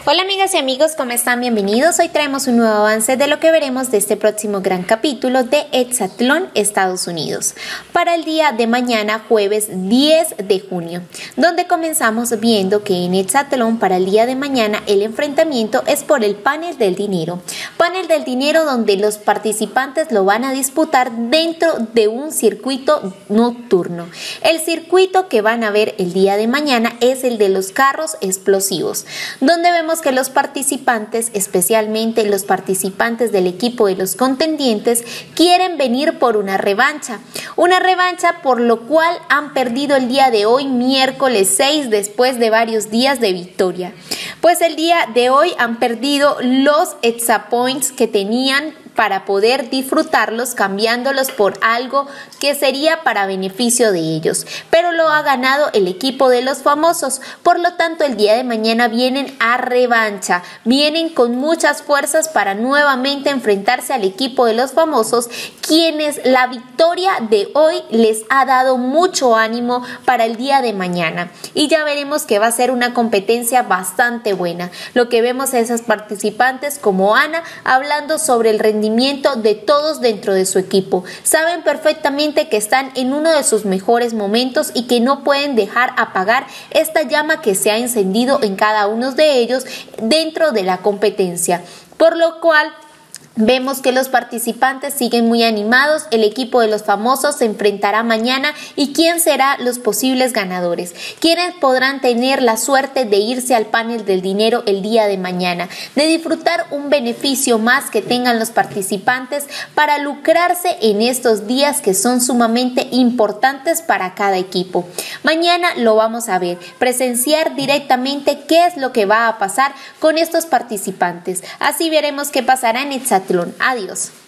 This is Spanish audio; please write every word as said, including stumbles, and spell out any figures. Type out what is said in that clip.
Hola amigas y amigos, ¿cómo están? Bienvenidos. Hoy traemos un nuevo avance de lo que veremos de este próximo gran capítulo de Hexatlón Estados Unidos para el día de mañana, jueves diez de junio, donde comenzamos viendo que en Hexatlón para el día de mañana el enfrentamiento es por el panel del dinero. Panel del dinero donde los participantes lo van a disputar dentro de un circuito nocturno. El circuito que van a ver el día de mañana es el de los carros explosivos, donde vemos que los participantes, especialmente los participantes del equipo de los contendientes, quieren venir por una revancha. Una revancha por lo cual han perdido el día de hoy, miércoles seis, después de varios días de victoria. Pues el día de hoy han perdido los Hexapoints que tenían para poder disfrutarlos, cambiándolos por algo que sería para beneficio de ellos, pero lo ha ganado el equipo de los famosos. Por lo tanto, el día de mañana vienen a revancha, vienen con muchas fuerzas para nuevamente enfrentarse al equipo de los famosos, quienes la victoria de hoy les ha dado mucho ánimo para el día de mañana, y ya veremos que va a ser una competencia bastante buena. Lo que vemos a esas participantes como Ana hablando sobre el rendimiento de todos dentro de su equipo. Saben perfectamente que están en uno de sus mejores momentos y que no pueden dejar apagar esta llama que se ha encendido en cada uno de ellos dentro de la competencia, por lo cual vemos que los participantes siguen muy animados. El equipo de los famosos se enfrentará mañana. ¿Y quién será los posibles ganadores? ¿Quiénes podrán tener la suerte de irse al panel del dinero el día de mañana? De disfrutar un beneficio más que tengan los participantes para lucrarse en estos días que son sumamente importantes para cada equipo. Mañana lo vamos a ver, presenciar directamente qué es lo que va a pasar con estos participantes. Así veremos qué pasará en Hexatlón. Adiós.